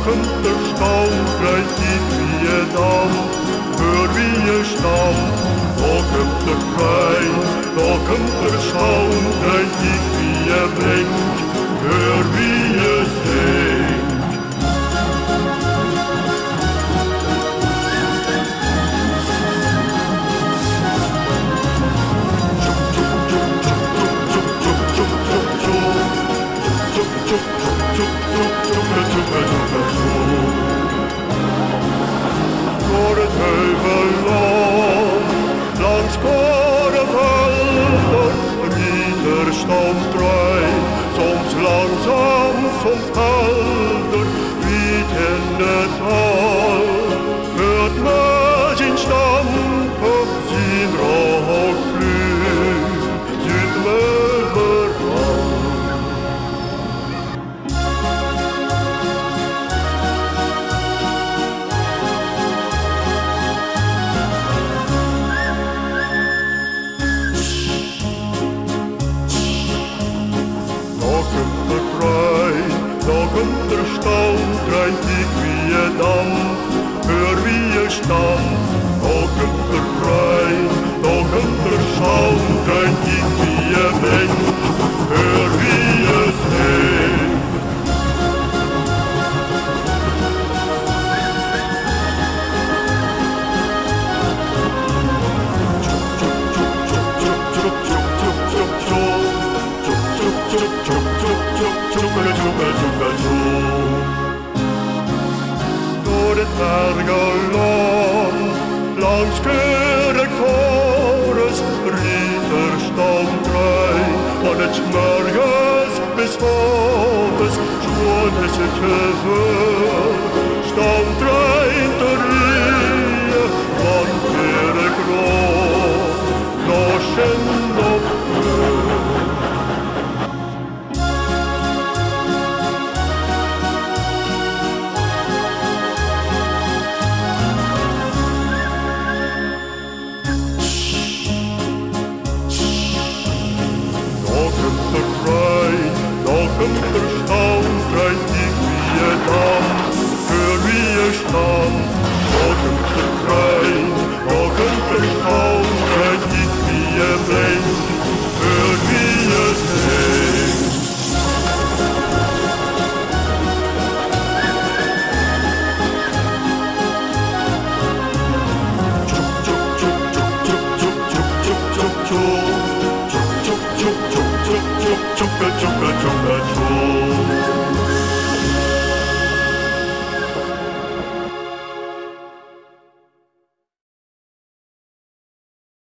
komt er stammt, krijgt niet wie je dan, voor wie je stamt. Daar komt er pijn, daar komt er stam, krijgt niet wie je brengt, voor wie je zingt. Door het heuvelland, langs korenvelden, een ieder stamtrein, soms langzaam, soms helder, wie kent het al? Hört me zijn stampen, zijn rookvlucht, ziet me verhaal. Daar komt er stand, krijgt ik wie je dan, voor wie je stamt. Daar komt er trein, daar komt er stand, krijgt ik wie je bent, voor wie je zingt. Door het bergenland, langs Keurkorens, riet stamtrein, van het 's morgens bis 's avonds, schoon is het gevoel. Stamtrein te rijden, van Keurkorens, loschen op komt er stand, krijgt niet wie je dan, voor wie je stamt. Daar komt er trein, daar komt er stand, krijgt niet wie je brengt, voor wie je zingt. Choo, choo, choo, choo, choo, choo, choo, choo, choo, choo, choo, choo.